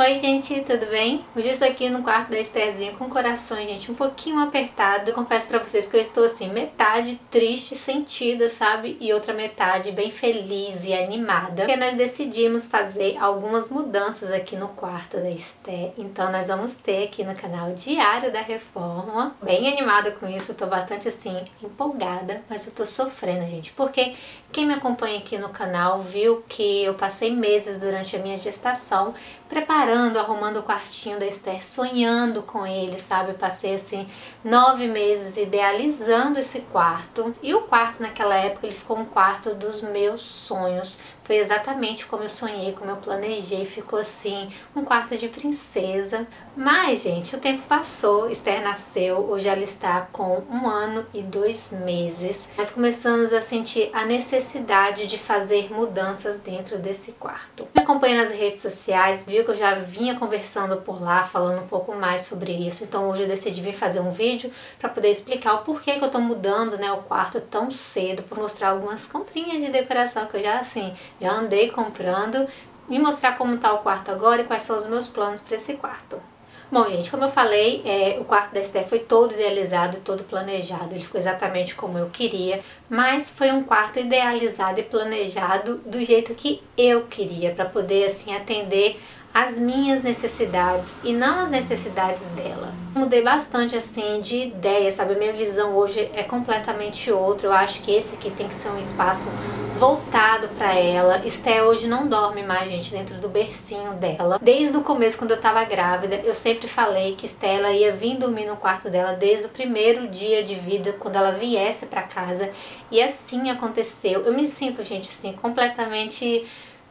Oi gente, tudo bem? Hoje eu estou aqui no quarto da Estherzinha com o coração, gente, um pouquinho apertado. Eu confesso pra vocês que eu estou assim, metade triste, sentida, sabe? E outra metade bem feliz e animada. Porque nós decidimos fazer algumas mudanças aqui no quarto da Esther. Então nós vamos ter aqui no canal Diário da Reforma. Bem animada com isso, eu tô bastante assim, empolgada, mas eu tô sofrendo, gente. Porque quem me acompanha aqui no canal viu que eu passei meses durante a minha gestação preparando, arrumando o quartinho da Esther, sonhando com ele, sabe? Eu passei assim 9 meses idealizando esse quarto. E o quarto naquela época ele ficou um quarto dos meus sonhos. Foi exatamente como eu sonhei, como eu planejei, ficou assim, um quarto de princesa. Mas, gente, o tempo passou, Esther nasceu, hoje ela está com 1 ano e 2 meses. Nós começamos a sentir a necessidade de fazer mudanças dentro desse quarto. Me acompanha nas redes sociais, viu que eu já vinha conversando por lá, falando um pouco mais sobre isso. Então hoje eu decidi vir fazer um vídeo para poder explicar o porquê que eu tô mudando, né, o quarto tão cedo, por mostrar algumas comprinhas de decoração que eu já andei comprando e mostrar como tá o quarto agora e quais são os meus planos para esse quarto. Bom, gente, como eu falei, o quarto da Esther foi todo idealizado, todo planejado, ele ficou exatamente como eu queria, mas foi um quarto idealizado e planejado do jeito que eu queria, para poder, assim, atender as minhas necessidades e não as necessidades dela. Mudei bastante assim de ideia, sabe? A minha visão hoje é completamente outra. Eu acho que esse aqui tem que ser um espaço voltado para ela. Esther hoje não dorme mais, gente, dentro do bercinho dela. Desde o começo, quando eu tava grávida, eu sempre falei que Esther ela ia vir dormir no quarto dela desde o primeiro dia de vida, quando ela viesse para casa. E assim aconteceu. Eu me sinto, gente, assim, completamente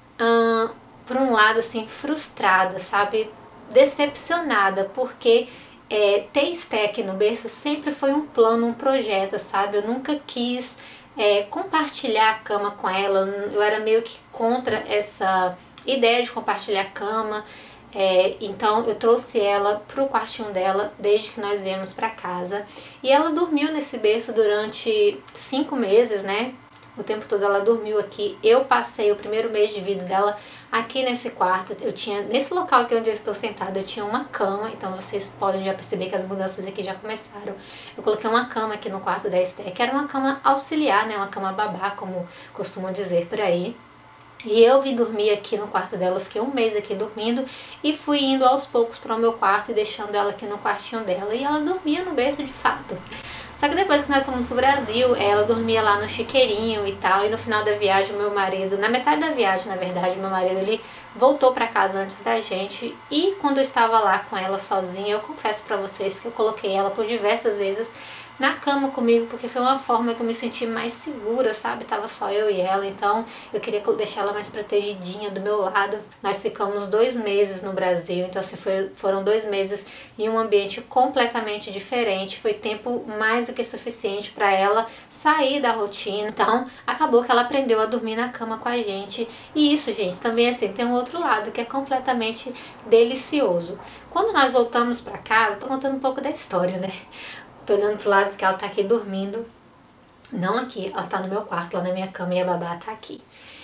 por um lado assim frustrada, sabe, decepcionada, porque ter Esther aqui no berço sempre foi um plano, um projeto, sabe, eu nunca quis compartilhar a cama com ela, eu era meio que contra essa ideia de compartilhar a cama. Então eu trouxe ela pro quartinho dela desde que nós viemos pra casa, e ela dormiu nesse berço durante 5 meses, né? O tempo todo ela dormiu aqui. Eu passei o primeiro mês de vida dela aqui nesse quarto. Eu tinha, nesse local aqui onde eu estou sentada, eu tinha uma cama. Então vocês podem já perceber que as mudanças aqui já começaram. Eu coloquei uma cama aqui no quarto da Esther, que era uma cama auxiliar, né? Uma cama babá, como costumam dizer por aí. E eu vim dormir aqui no quarto dela, eu fiquei 1 mês aqui dormindo e fui indo aos poucos para o meu quarto e deixando ela aqui no quartinho dela. E ela dormia no berço de fato. Só que depois que nós fomos pro Brasil, ela dormia lá no chiqueirinho e tal, e no final da viagem, meu marido, na metade da viagem, na verdade, meu marido, ele voltou pra casa antes da gente, e quando eu estava lá com ela sozinha, eu confesso pra vocês que eu coloquei ela por diversas vezes na cama comigo, porque foi uma forma que eu me senti mais segura, sabe? Tava só eu e ela, então eu queria deixar ela mais protegidinha do meu lado. Nós ficamos 2 meses no Brasil, então assim, foram 2 meses em um ambiente completamente diferente. Foi tempo mais do que suficiente para ela sair da rotina. Então acabou que ela aprendeu a dormir na cama com a gente. E isso, gente, também assim, tem um outro lado que é completamente delicioso. Quando nós voltamos para casa, tô contando um pouco da história, né? Tô olhando pro lado porque ela tá aqui dormindo. Não aqui, ela tá no meu quarto, lá na minha cama, e a babá tá aqui.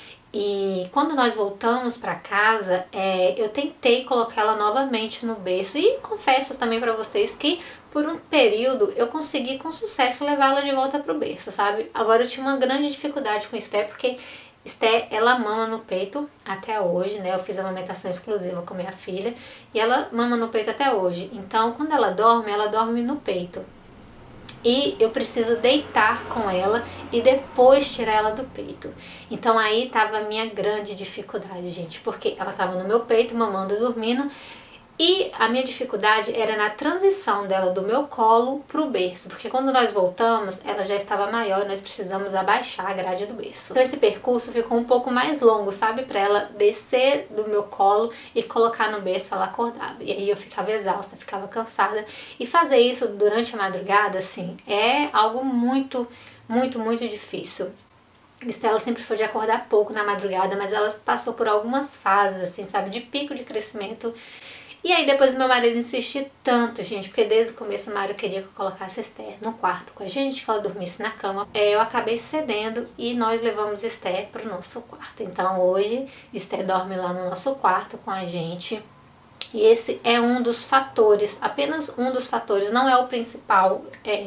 E quando nós voltamos pra casa, eu tentei colocar ela novamente no berço. E confesso também pra vocês que por um período eu consegui com sucesso levá-la de volta pro berço, sabe? Agora eu tinha uma grande dificuldade com Esther, porque Esther, ela mama no peito até hoje, né? Eu fiz a amamentação exclusiva com minha filha e ela mama no peito até hoje. Então, quando ela dorme no peito. E eu preciso deitar com ela e depois tirar ela do peito. Então aí tava a minha grande dificuldade, gente, porque ela tava no meu peito, mamando e dormindo, e a minha dificuldade era na transição dela do meu colo pro berço, porque quando nós voltamos, ela já estava maior e nós precisamos abaixar a grade do berço. Então esse percurso ficou um pouco mais longo, sabe? Pra ela descer do meu colo e colocar no berço, ela acordava. E aí eu ficava exausta, ficava cansada. E fazer isso durante a madrugada, assim, é algo muito, muito, muito difícil. Estela sempre foi de acordar pouco na madrugada, mas ela passou por algumas fases, assim, sabe? De pico de crescimento. E aí depois meu marido insistiu tanto, gente, porque desde o começo o Mário queria que eu colocasse Esther no quarto com a gente, que ela dormisse na cama. Eu acabei cedendo e nós levamos Esther pro nosso quarto. Então hoje Esther dorme lá no nosso quarto com a gente. E esse é um dos fatores, apenas um dos fatores, não é o principal,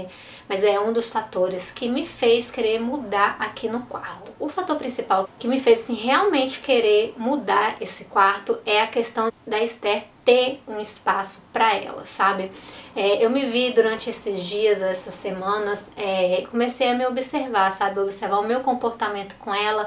mas é um dos fatores que me fez querer mudar aqui no quarto. O fator principal que me fez assim, realmente querer mudar esse quarto é a questão da Esther ter um espaço para ela, sabe? Eu me vi durante esses dias, essas semanas, comecei a me observar, sabe? Observar o meu comportamento com ela.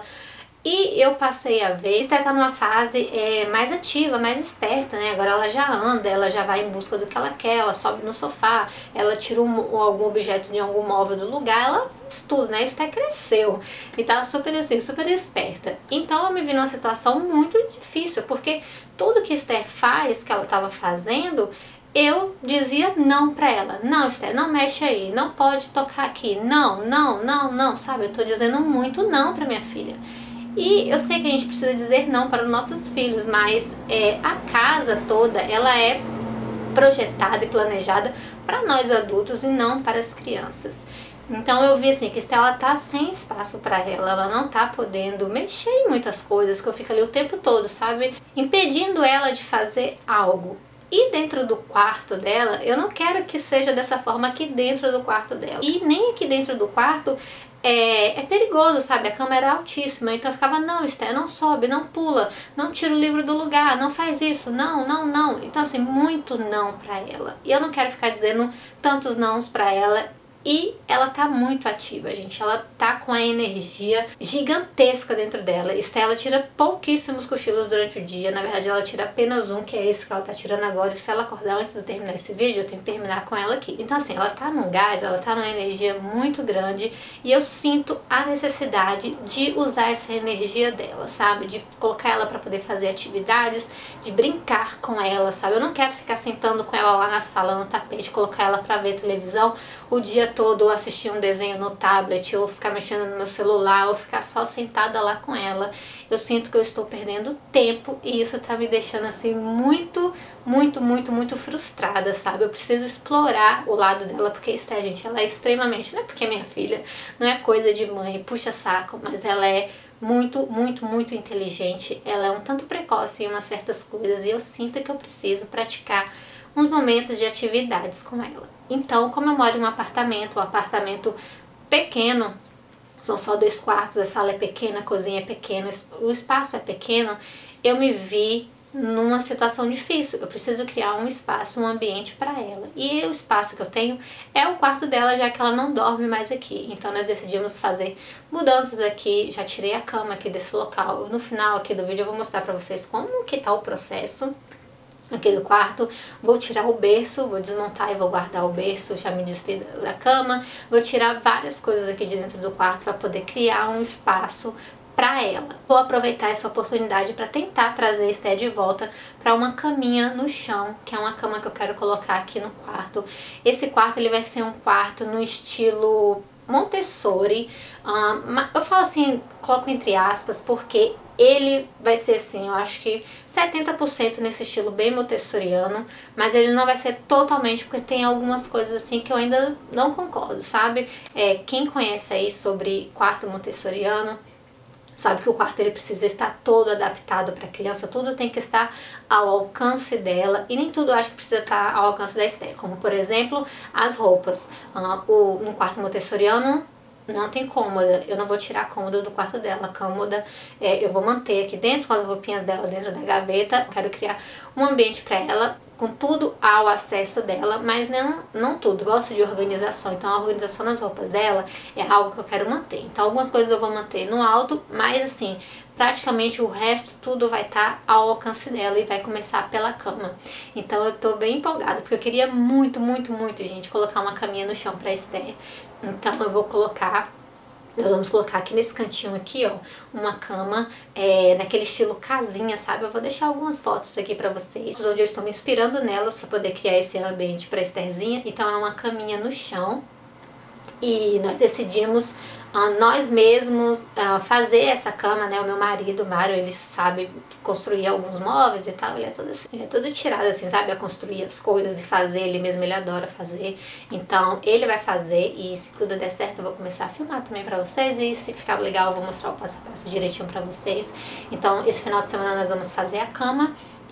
E eu passei a ver, Esther tá numa fase mais ativa, mais esperta, né? Agora ela já anda, ela já vai em busca do que ela quer, ela sobe no sofá, ela tira algum objeto de algum móvel do lugar, ela faz tudo, né? Esther cresceu e tá super assim, super esperta. Então eu me vi numa situação muito difícil, porque tudo que Esther faz, que ela tava fazendo, eu dizia não pra ela. Não, Esther, não mexe aí, não pode tocar aqui, não, não, não, não, sabe? Eu tô dizendo muito não pra minha filha. E eu sei que a gente precisa dizer não para os nossos filhos, mas a casa toda, ela é projetada e planejada para nós adultos e não para as crianças. Então eu vi assim que Estela tá sem espaço para ela não tá podendo mexer em muitas coisas, que eu fico ali o tempo todo, sabe? Impedindo ela de fazer algo. E dentro do quarto dela, eu não quero que seja dessa forma aqui dentro do quarto dela. E nem aqui dentro do quarto é perigoso, sabe? A cama era altíssima, então eu ficava, não, Esther, não sobe, não pula, não tira o livro do lugar, não faz isso, não, não, não. Então assim, muito não pra ela. E eu não quero ficar dizendo tantos nãos pra ela. E ela tá muito ativa, gente. Ela tá com a energia gigantesca dentro dela. Estela tira pouquíssimos cochilos durante o dia. Na verdade, ela tira apenas um, que é esse que ela tá tirando agora. E se ela acordar antes de eu terminar esse vídeo, eu tenho que terminar com ela aqui. Então, assim, ela tá num gás, ela tá numa energia muito grande. E eu sinto a necessidade de usar essa energia dela, sabe? De colocar ela pra poder fazer atividades, de brincar com ela, sabe? Eu não quero ficar sentando com ela lá na sala, no tapete, colocar ela pra ver televisão o dia todo, ou assistir um desenho no tablet, ou ficar mexendo no meu celular, ou ficar só sentada lá com ela. Eu sinto que eu estou perdendo tempo e isso tá me deixando assim muito, muito, muito, muito frustrada, sabe? Eu preciso explorar o lado dela, porque Esther, gente, ela é extremamente, não é porque é minha filha, não é coisa de mãe, puxa saco, mas ela é muito, muito, muito inteligente, ela é um tanto precoce em umas certas coisas e eu sinto que eu preciso praticar uns momentos de atividades com ela. Então, como eu moro em um apartamento pequeno, são só 2 quartos, a sala é pequena, a cozinha é pequena, o espaço é pequeno, eu me vi numa situação difícil. Eu preciso criar um espaço, um ambiente para ela. E o espaço que eu tenho é o quarto dela, já que ela não dorme mais aqui. Então nós decidimos fazer mudanças aqui, já tirei a cama aqui desse local. No final aqui do vídeo eu vou mostrar para vocês como que tá o processo aqui do quarto. Vou tirar o berço, vou desmontar e vou guardar o berço, já me desfiz da cama. Vou tirar várias coisas aqui de dentro do quarto para poder criar um espaço para ela. Vou aproveitar essa oportunidade para tentar trazer a Esther de volta para uma caminha no chão, que é uma cama que eu quero colocar aqui no quarto. Esse quarto ele vai ser um quarto no estilo Montessori, eu falo assim, coloco entre aspas, porque ele vai ser assim, eu acho que 70% nesse estilo bem montessoriano, mas ele não vai ser totalmente, porque tem algumas coisas assim que eu ainda não concordo, sabe? Quem conhece aí sobre quarto montessoriano, sabe que o quarto ele precisa estar todo adaptado para a criança, tudo tem que estar ao alcance dela e nem tudo eu acho que precisa estar ao alcance da Esther, como por exemplo as roupas. No quarto montessoriano não tem cômoda, eu não vou tirar a cômoda do quarto dela, a cômoda eu vou manter aqui dentro com as roupinhas dela dentro da gaveta, quero criar um ambiente para ela com tudo ao acesso dela, mas não tudo, gosto de organização, então a organização nas roupas dela é algo que eu quero manter. Então algumas coisas eu vou manter no alto, mas assim, praticamente o resto tudo vai estar ao alcance dela e vai começar pela cama. Então eu tô bem empolgada, porque eu queria muito, muito, muito, gente, colocar uma caminha no chão pra Esther. Então eu vou colocar... Nós vamos colocar aqui nesse cantinho aqui, ó, uma cama naquele estilo casinha, sabe? Eu vou deixar algumas fotos aqui pra vocês, onde eu estou me inspirando nelas pra poder criar esse ambiente pra Estherzinha. Então é uma caminha no chão e nós decidimos nós mesmos fazer essa cama, né? O meu marido, o Mário, ele sabe construir alguns móveis e tal, ele é todo assim, ele é todo tirado assim, sabe? A construir as coisas e fazer, ele mesmo, ele adora fazer. Então ele vai fazer e se tudo der certo eu vou começar a filmar também pra vocês e se ficar legal eu vou mostrar o passo a passo direitinho pra vocês. Então esse final de semana nós vamos fazer a cama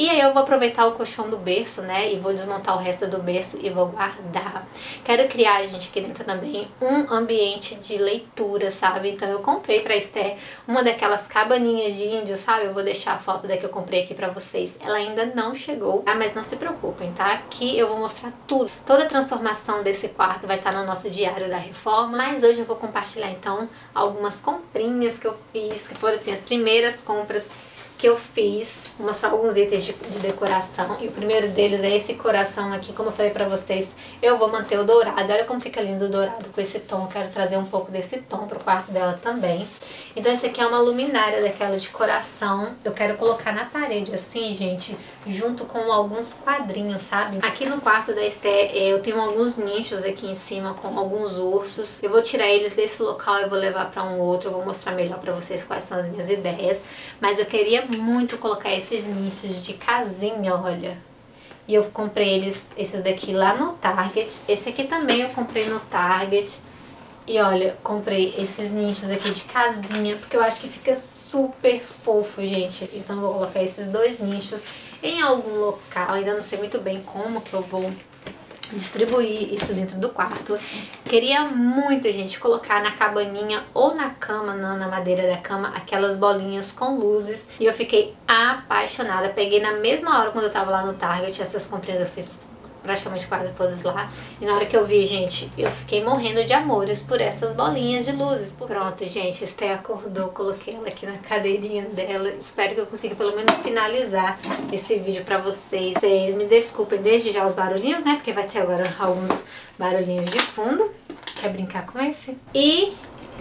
E aí eu vou aproveitar o colchão do berço, né, e vou desmontar o resto do berço e vou guardar. Quero criar, gente, aqui dentro também um ambiente de leitura, sabe? Então eu comprei pra Esther uma daquelas cabaninhas de índio, sabe? Eu vou deixar a foto da que eu comprei aqui pra vocês. Ela ainda não chegou, mas não se preocupem, tá? Aqui eu vou mostrar tudo. Toda a transformação desse quarto vai estar no nosso diário da reforma. Mas hoje eu vou compartilhar, então, algumas comprinhas que eu fiz, que foram, assim, as primeiras compras que eu fiz. Vou mostrar alguns itens de decoração. E o primeiro deles é esse coração aqui. Como eu falei pra vocês, eu vou manter o dourado. Olha como fica lindo o dourado com esse tom. Eu quero trazer um pouco desse tom pro quarto dela também. Então esse aqui é uma luminária daquela de coração. Eu quero colocar na parede assim, gente, junto com alguns quadrinhos, sabe? Aqui no quarto da Esther eu tenho alguns nichos aqui em cima com alguns ursos. Eu vou tirar eles desse local e vou levar pra um outro. Eu vou mostrar melhor pra vocês quais são as minhas ideias. Mas eu queria muito colocar esses nichos de casinha, olha. E eu comprei esses daqui lá no Target. Esse aqui também eu comprei no Target. E olha, comprei esses nichos aqui de casinha, porque eu acho que fica super fofo, gente. Então eu vou colocar esses dois nichos em algum local. Ainda não sei muito bem como que eu vou distribuir isso dentro do quarto. Queria muito, gente, colocar na cabaninha ou na cama, na madeira da cama, aquelas bolinhas com luzes. E eu fiquei apaixonada. Peguei na mesma hora quando eu tava lá no Target. Essas comprinhas eu fiz praticamente quase todas lá. E na hora que eu vi, gente, eu fiquei morrendo de amores por essas bolinhas de luzes. Pronto, gente, Esther acordou, coloquei ela aqui na cadeirinha dela. Espero que eu consiga pelo menos finalizar esse vídeo pra vocês. Vocês me desculpem desde já os barulhinhos, né? Porque vai ter agora alguns barulhinhos de fundo. Quer brincar com esse? E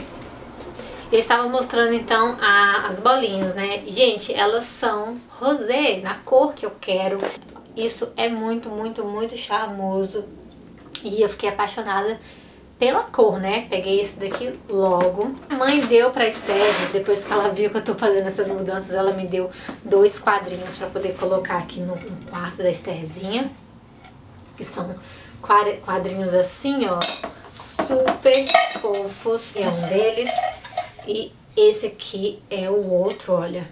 eu estava mostrando então as bolinhas, né? Gente, elas são rosé, na cor que eu quero. Isso é muito, muito, muito charmoso. E eu fiquei apaixonada pela cor, né? Peguei esse daqui logo. A mãe deu pra Esther, depois que ela viu que eu tô fazendo essas mudanças, ela me deu 2 quadrinhos pra poder colocar aqui no quarto da Estherzinha. Que são quadrinhos assim, ó, super fofos. É um deles. E esse aqui é o outro, olha.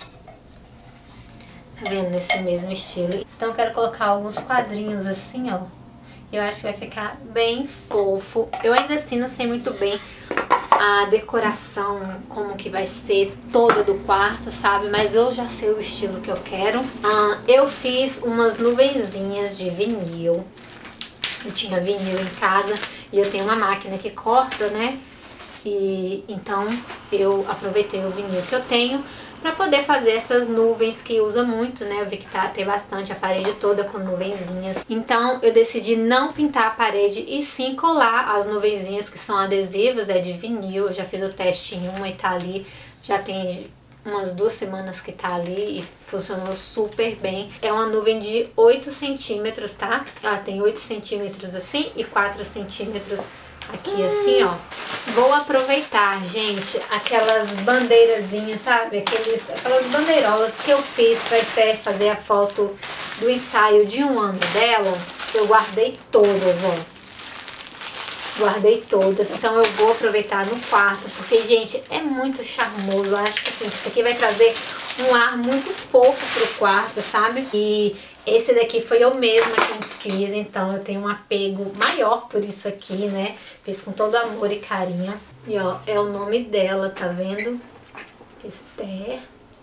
Tá vendo? Nesse mesmo estilo. Então eu quero colocar alguns quadrinhos assim, ó. Eu acho que vai ficar bem fofo. Eu ainda assim não sei muito bem a decoração, como que vai ser toda do quarto, sabe? Mas eu já sei o estilo que eu quero. Eu fiz umas nuvenzinhas de vinil. Eu tinha vinil em casa e eu tenho uma máquina que corta, né? E então eu aproveitei o vinil que eu tenho para poder fazer essas nuvens que usa muito, né? Eu vi que tem bastante a parede toda com nuvenzinhas. Então eu decidi não pintar a parede e sim colar as nuvenzinhas que são adesivas, é de vinil. Eu já fiz o teste em uma e tá ali, já tem umas 2 semanas que tá ali e funcionou super bem. É uma nuvem de 8 centímetros, tá? Ela tem 8 centímetros assim e 4 centímetros aqui assim, ó. Vou aproveitar, gente, aquelas bandeirazinhas, sabe? Aquelas bandeirolas que eu fiz pra Esther fazer a foto do ensaio de 1 ano dela. Eu guardei todas, ó. Guardei todas. Então eu vou aproveitar no quarto, porque, gente, é muito charmoso. Eu acho que assim, isso aqui vai trazer um ar muito fofo pro quarto, sabe? E esse daqui foi eu mesma quem fiz, então eu tenho um apego maior por isso aqui, né? Fiz com todo amor e carinho. E ó, é o nome dela, tá vendo? Esther.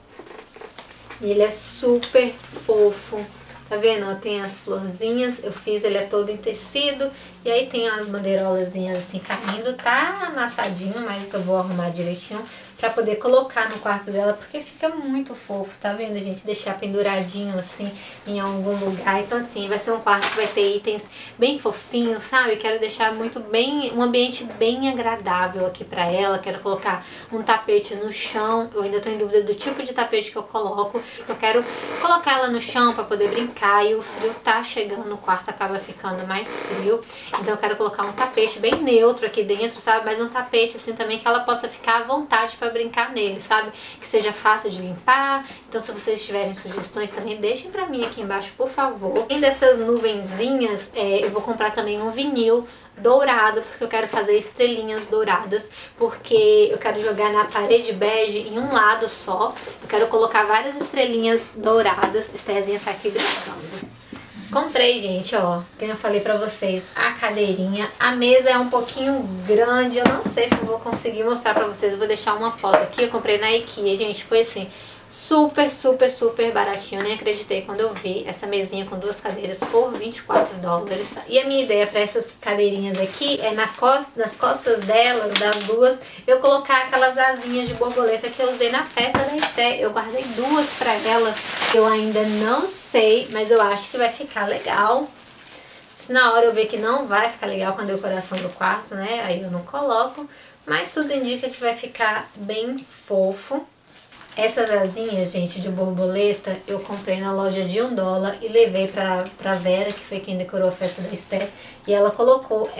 E ele é super fofo. Tá vendo? Ó, tem as florzinhas, eu fiz, ele é todo em tecido. E aí tem as bandeirolazinhas assim caindo. Tá amassadinho, mas eu vou arrumar direitinho pra poder colocar no quarto dela, porque fica muito fofo, tá vendo, gente? Deixar penduradinho assim em algum lugar. Então assim, vai ser um quarto que vai ter itens bem fofinhos, sabe? Quero deixar muito bem, um ambiente bem agradável aqui pra ela. Quero colocar um tapete no chão. Eu ainda tô em dúvida do tipo de tapete que eu coloco. Eu quero colocar ela no chão pra poder brincar, e o frio tá chegando no quarto, acaba ficando mais frio. Então eu quero colocar um tapete bem neutro aqui dentro, sabe? Mas um tapete assim também que ela possa ficar à vontade pra pra brincar nele, sabe? Que seja fácil de limpar. Então se vocês tiverem sugestões também, deixem pra mim aqui embaixo, por favor. Além dessas nuvenzinhas, eu vou comprar também um vinil dourado, porque eu quero fazer estrelinhas douradas, porque eu quero jogar na parede bege em um lado só. Eu quero colocar várias estrelinhas douradas. Estherzinha tá aqui brincando. Comprei, gente, ó, como eu falei pra vocês, a cadeirinha. A mesa é um pouquinho grande, eu não sei se eu vou conseguir mostrar pra vocês. Eu vou deixar uma foto aqui, eu comprei na IKEA, gente, foi assim, super, super, super baratinho. Eu nem acreditei quando eu vi essa mesinha com 2 cadeiras por $24. E a minha ideia para essas cadeirinhas aqui é nas costas delas, das duas, eu colocar aquelas asinhas de borboleta que eu usei na festa da Esther. Eu guardei 2 para ela, eu ainda não sei, mas eu acho que vai ficar legal. Se na hora eu ver que não vai ficar legal com a decoração do quarto, né, aí eu não coloco. Mas tudo indica que vai ficar bem fofo. Essas asinhas, gente, de borboleta, eu comprei na loja de $1 e levei pra Vera, que foi quem decorou a festa da Esther. E ela colocou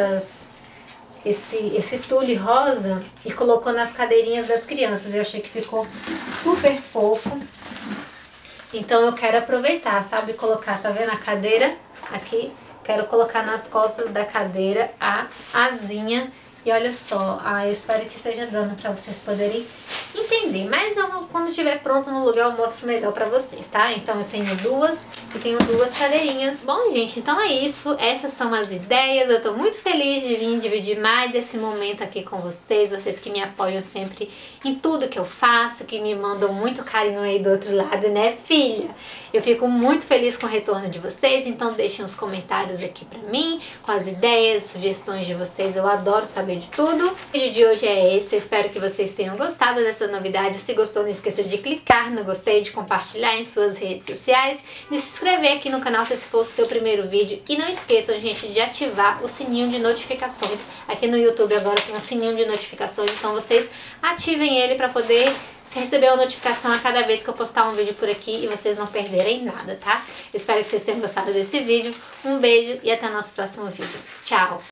esse tule rosa e colocou nas cadeirinhas das crianças. Eu achei que ficou super fofo. Então eu quero aproveitar, sabe? Colocar, tá vendo a cadeira aqui? Quero colocar nas costas da cadeira a asinha. E olha só, eu espero que esteja dando pra vocês poderem entender. Mas quando estiver pronto no lugar eu mostro melhor pra vocês, tá? Então eu tenho 2 e tenho 2 cadeirinhas. Bom, gente, então é isso. Essas são as ideias. Eu tô muito feliz de vir dividir mais esse momento aqui com vocês. Vocês que me apoiam sempre em tudo que eu faço, que me mandam muito carinho aí do outro lado, né, filha? Eu fico muito feliz com o retorno de vocês, então deixem os comentários aqui pra mim, com as ideias, sugestões de vocês. Eu adoro saber de tudo. O vídeo de hoje é esse. Eu espero que vocês tenham gostado dessa novidade. Se gostou, não esqueça de clicar no gostei, de compartilhar em suas redes sociais, de se inscrever aqui no canal se esse for o seu primeiro vídeo. E não esqueçam, gente, de ativar o sininho de notificações. Aqui no YouTube agora tem um sininho de notificações, então vocês ativem ele para poder receber a notificação a cada vez que eu postar um vídeo por aqui e vocês não perderem nada, tá? Espero que vocês tenham gostado desse vídeo. Um beijo e até o nosso próximo vídeo. Tchau!